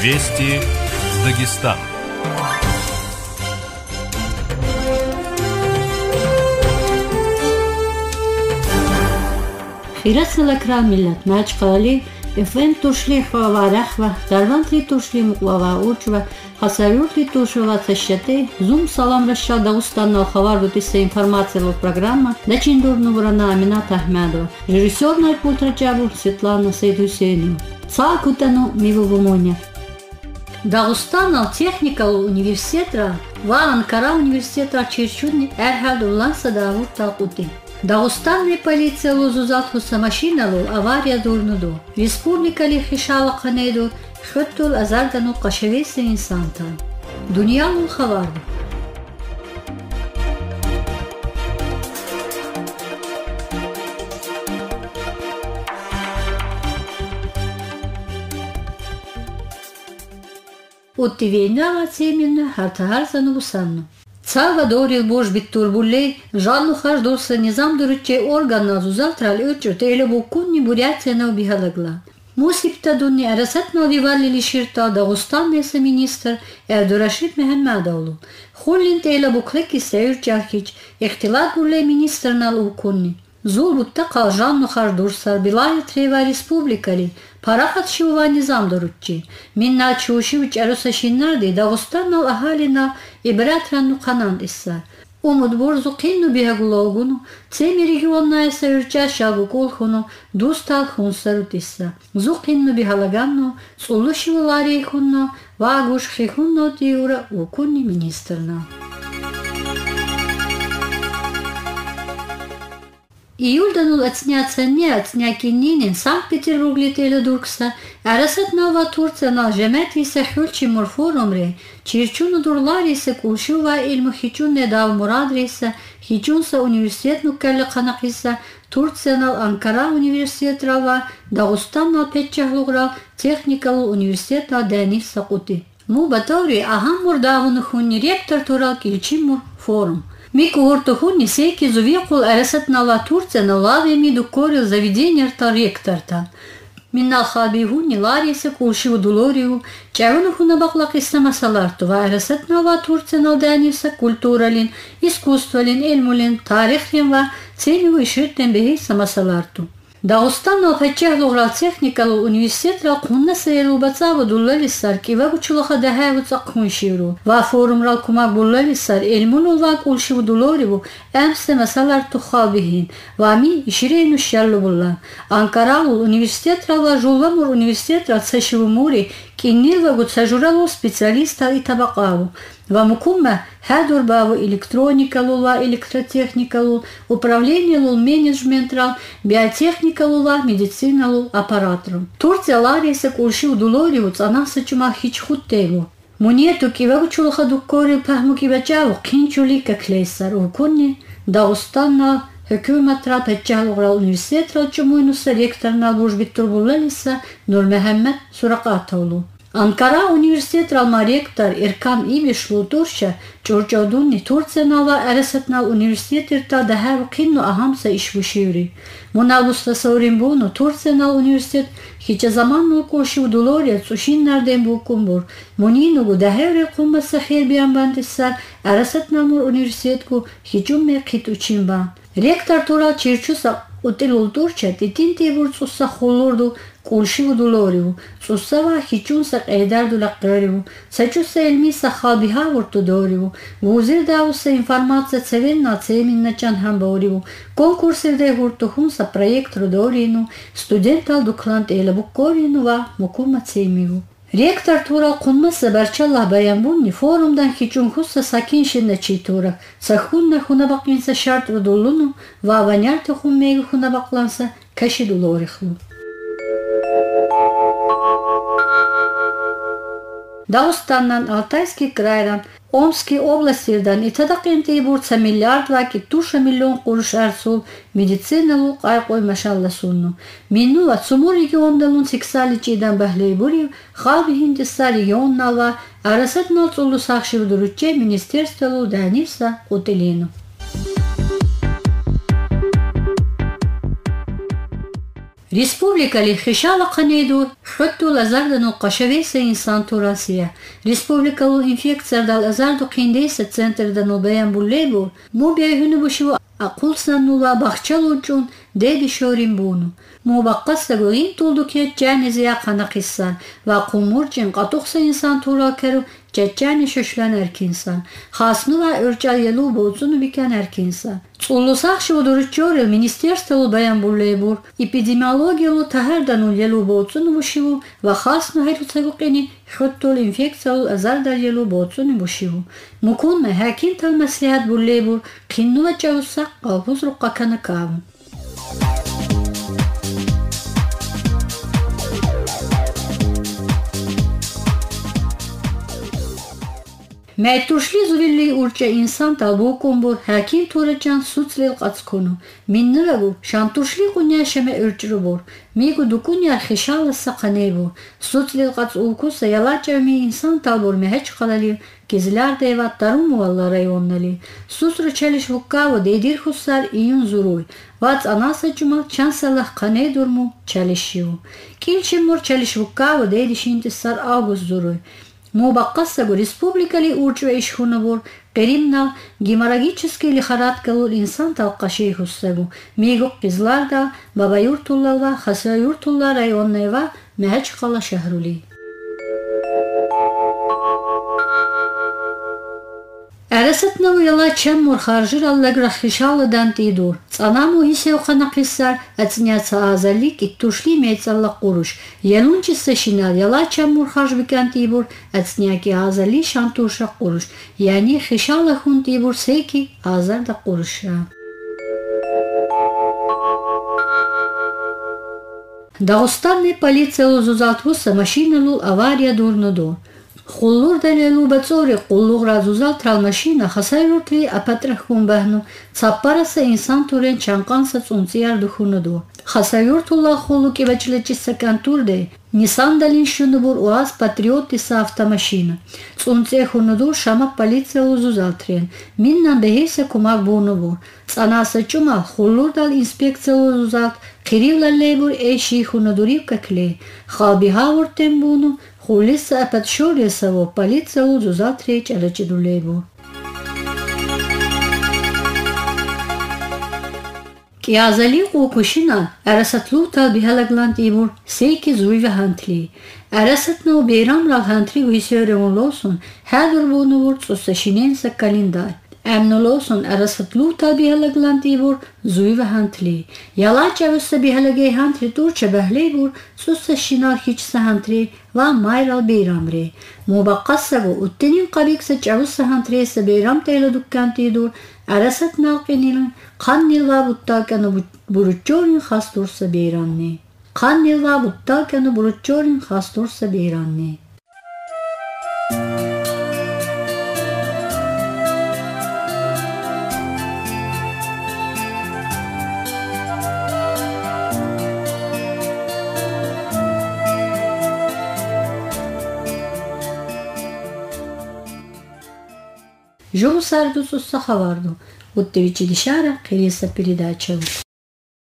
Вести Дагестан. Хирасалакра миллат начкали эфен тушли хаварахва дарвантли тушли муклава учва хасавюртли тушва цащате зум салам раша Дагестанна хаварутиса информациялық программа дачиндурну врана Амината Ахмедова режиссерная пультраджабу Светлана Сейдусейнова цакутану мивугумоня Дагестанна техникал университета ва Анкара университета черчудни эрхадуллан садавур тaqути Дагестанный полиция лозузат хуса машиналу авария дурнуду. Республикали хишала қанейду хыттул азардану қашевесі инсанта. Дуньялу хаварду. Оттивейнава цеменно хартахарзану усанну. Цава дорил бош биттурбуллей, жанну хаждурса низам дуручче органна зузалтрал өчүрт эле буккунни Бурятияна убихалагла. Мусиптадунни арасатна вивалли лиширта Дагестаннеса министр Эрдурашид Мехмедовлу. Хуллинт эле буклеки сеюрчахич, ихтилат буллей министрнал укунни. Зул буттаqa жанну хаждурса билая трева республикали. Парахат шива низам дуруччи. Минна чушивич арусашиннарди Дагестаннал ахалина ибратранну канан исса. Умуд борзу кинну бихагулогуну, цеми регионная саюрча шагу колхуну, дустал хунсарут исса. Зу кинну бихалаганну, сулушивулари хунну, вагуш хихунну диура укунни министрна. Июльданул отснякиннинин Санкт-Петербург летели дуркса, арасатнава Турциянал жеметтисе хюльчи морфорумре, чирчуну дурларисе кушува илму хичун недав мурадрисе, хичунса университетну калли канакиса, Турциянал Анкара университетрава, Дагестаннал петчахлуграл, техникалу университетна Денис Сакути. Му батаври ахам мурдавуну хунни ректор турал килчимур форум. Мику ортохунни сейки зувекул арасатнала Турцияна лавеми дукорил заведенерта ректорта. Миннал хабихунни ларисе кулшиву дулорию, чавуну хунабаклак истамасаларту ва арасатнала Турцияна данивса культуралин, искусствалин, эльмулин, тарихлин ва цениву иширтен бехей самасаларту. Дагестаннал петчахлуграл техникалу университетрал кунна сейру бацаву дуллалиссар кива бучулаха дахаву цакхунширу. Ва форумрал кумак буллалиссар эльмуну ва кулшиву дулориву эмсе масалар тухабихин. Ва ми иширейну шаллу булла. Анкаралу университетрал ва жулвамур университетрал цешиву мури киннил ва цажуралу специалиста и табакаву. Ва мукумма хадур баву электроникалу ва электротехникалу, управлениялу менеджментрал, биотехникалу ва медициналу аппаратру. Турция ларисе кулшив дулориву цанаса чума хичхуттегу. Мунету кивагу чулха дуккори пахму кивачаву кинчулика клейсар укунни Дагестанна hükümetral petчахлуграл университетрал чумуйнуса ректорнал бужбиттурбуллалиса Nur Mehmet Surakatoğlu. Ankara Üniversitetralma rektor Erkan İbişlu Turşa Çorçodunni Turciyanala arasatnal üniversitetirta dahav kinnu ahamsa işvuşivri. Munalusta savrimbunu Turciyanal üniversitet hiç zamanlı koşu dolorya suşinlerden bukumbur. Muninugu dahavre kumbasa xerbiyan bandissar arasatnalmur üniversitetku hiçumme kit uçimba. Rektor Tural Çirçusa utilul Turşa titin tebur sussa xulurdu кулшиву дулориву, сусава хичунса қайдарду лаққариву, сачуса эльмиса хабиха вуртудориву, вузир давуса информация цевенна цеминна чанхамбориву, конкурсивде вуртухунса проект рудорину, студентал дуклант элабуккорину ва мукума цемиву. Ректор турал кунмаса барчаллах баянбунни форумдан хичунхуса сакиншинна читура, цахунна хунабақинса шарт рудулуну ва ванярты хунмеги хунабақланса каши дулорихлу. Дагестаннан Алтайский крайдан, Омский областирдан итадақин тейбурца миллиард ваки туша миллион куруш арсул медициналу қайқой машалласунну. Миннула цуму региондалун сексаличидан бахлей бурив, халби хиндиса регионнала арасатнал цулу сақшив дуручче министерствалу даниса утилину. Республикали хишала канеду хатту лазардану кашавеса инсан турасия. Республикалу инфекция дал азарду киндеса центр дану бян буллебу му бяйхуну бушиву aqulsannuла бахчалучун деди шоринбуну. Мубаққасагу ин тулдукет джанизия қанақиссан ва қумурчин қатуқса инсан тура керу джаджани шушлан эркинсан. Хаснула үржал елу боцуну бикен эркинсан. Цуллусахши удуручорил министерству баян буллебур эпидемиологиялу тахардану елу боцуну бушиву ва хасну хайруцагуқини хуттул инфекциялу азардар елу боцуну бушиву. Мукун ме хакин тал маслихат буллебур қиннула джавуссақ қалпуз руққакана каву. Мәйтушли зувилли урча инсан талбу кумбур хаким турачан суцлил қацкуну. Миннырагу шантушли куня шаме урчрубур. Мигу дукуня хишала сақанебур. Суцлил қац улкуса ялачами инсан талбур мехеч қалали кизляр деват таруму валла районнали. Сусру чалиш вуккаву дейдир хуссар июн зуруй. Вац анаса чумал чансалах қане дурму чалишиу. Килчимур чалиш вуккаву дейдишинтиссар август зуруй. Мубаққасагу республикали урчва ишхунабур қиримнал геморрагический лихорадкалул инсан талқаши хуссагу мигуқ қизларда бабаюртуллава хасаюртулла районнайва мәхәч қала шахрули. Әрәсәтнау яла чәммур харжир аллаграхишалыдан тидур. Цанаму хисеу қанақиссар әцняца азалик иттушли мейцалла қуруш. Елунчисса шинал яла чәммур харжбикан тибур әцняки азали шантуша қуруш. Яни хишала хун тибур сейки азарда қуруша. Дағустанный полиция лузузалтвуса машиналул авария дурнуду. Хуллур далелу бацори қуллуғ разузал тралмашина хасайрутли апатрахкун бахну цаппараса инсан турен чанқанса цунцияр духунуду. Хасайрутулла хуллу кебачлечи сакантурде Нисан далин шунубур уаз патриотиса автомашина. Цунция хунуду шама полиция лузузал трен. Миннан бехиса кумак бунубур. Цанаса чума хуллур дал инспекция лузузал қиривла лейбур эши хунудурив какле. Халбиха вуртен буну Хулиса апатшорисаво полиция лузузал треч алачидулейбу. Киазали кукушина арасатлу талбихалаглан тибур сейки зуйва хантли. Арасатнау бейрам рал хантли уисёрен лосун хадур бунувур цуссашиненса календар. Әмнулосон арасатлу талбихалаглан тибур зуйва хантли. Яла чавуса бихалагей хантли турча бахлейбур суссашинар хичса хантли ва майрал бейрамре. Мубаққасагу уттенин қабикса чавуса хантреса бейрам тейла дуккан тидур арасат налқинилан қаннилва буттакану буруччорин хастурса бейрамне. Қаннилва буттакану буруччорин хастурса бейрамне. Жову сарду сусса хаварду. Уттевичи дишара, кириса передача.